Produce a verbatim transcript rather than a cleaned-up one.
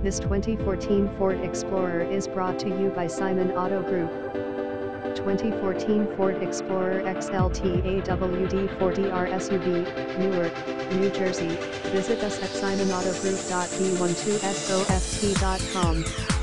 This twenty fourteen Ford Explorer is brought to you by Simon Auto Group. twenty fourteen Ford Explorer X L T A W D four D R S U V, Newark, New Jersey. Visit us at simon auto group dot b one two soft dot com.